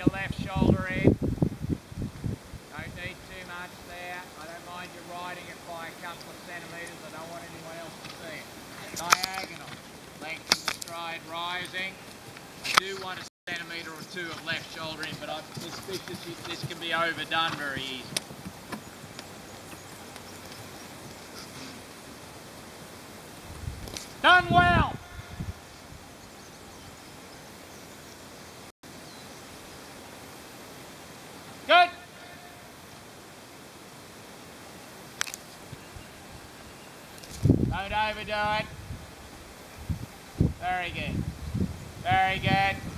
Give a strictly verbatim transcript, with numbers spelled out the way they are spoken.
your left shoulder in. Don't need too much there. I don't mind you riding it by a couple of centimetres. I don't want anyone else to see it. Diagonal. Lengthen the stride, rising. I do want a centimetre or two of left shoulder in, but I suspect this, this can be overdone very easily. Done well. Good. Don't overdo it. Very good. Very good.